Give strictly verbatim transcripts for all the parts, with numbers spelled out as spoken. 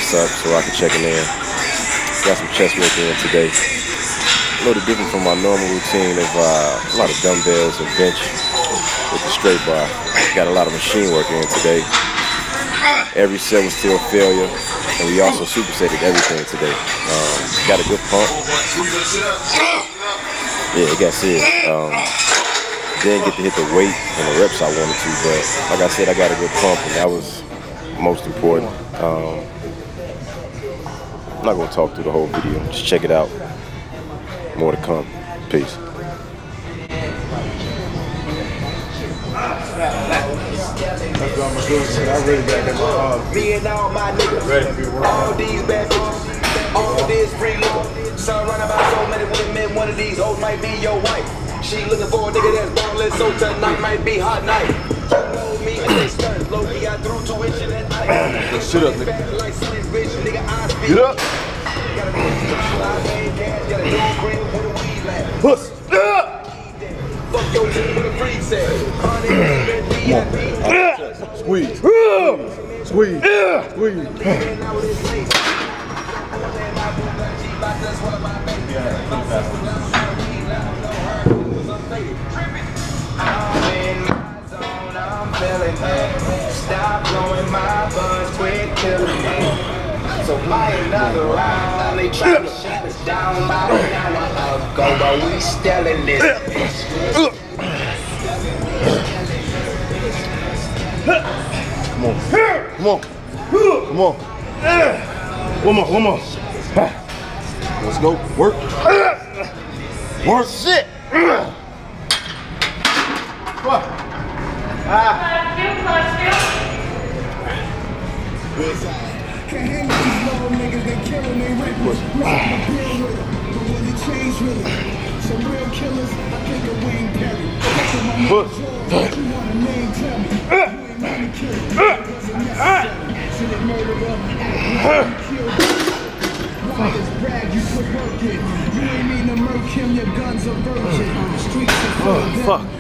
What's up? Suraqah checking in. Got some chest work in today. A little different from my normal routine of uh, a lot of dumbbells and bench with the straight bar. Got a lot of machine work in today. Every set was still failure, and we also supersetted everything today. Um, got a good pump. Yeah, it got serious. Um, didn't get to hit the weight and the reps I wanted to, but like I said, I got a good pump, and that was most important. Um, I'm not gonna talk through the whole video. Just check it out. More to come. Peace. Me and all my niggas, all these bad bitches, all this free liquor. Surrounded by so many women, one of these hoes might be your wife. She looking for a nigga that's ballin', so tonight might be hot night. You know me, and they stunned. Low-key, I threw tuition at night. Shut up, nigga. Get up. Puss. Fuck your team with a free set. Squeeze. Squeeze. Squeeze. I'm in my zone, I'm feeling it. Stop blowing my buzz, quit killing me. So buy another round. They try to shut us down about an hour ago, but we still in this bitch. Come on. Come on. Come on. One more. One more. Let's go. Work. Work. Shit. What? Ah. Can't hang with these little niggas, they killing they rappers. Deal with them, but will it change really? Some real killers, I think of Wayne Perry. That's what my name George, you want a name, tell me. You ain't gonna kill me, wasn't necessary. So they murdered up, act like you killed me. Liars brag, you put work in. You ain't mean to murk him, your guns are virgin. Streets are full of them. Fuck.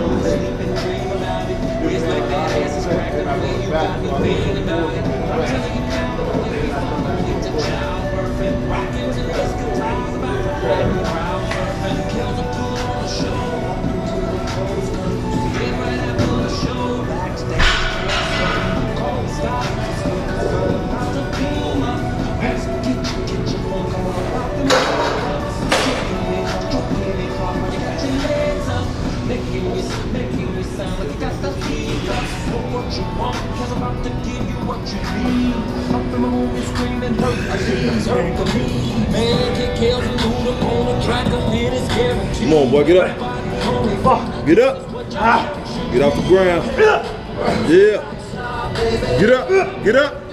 Come on, boy, get up. Get up. Get off the ground. Yeah. Get up. Get up.